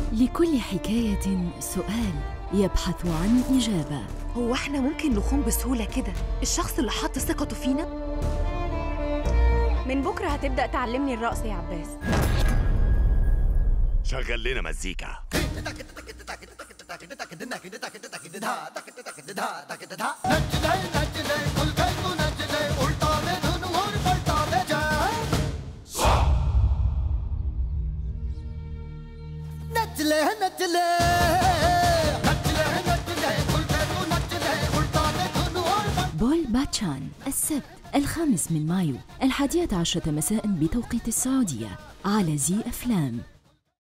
لكل حكاية سؤال يبحث عن إجابة. هو احنا ممكن نخون بسهولة كده الشخص اللي حط ثقته فينا؟ من بكرة هتبدأ تعلمني الرقص يا عباس. شغل لنا مزيكا. بول باتشان السبت 5 مايو 11 مساء بتوقيت السعودية على زي أفلام.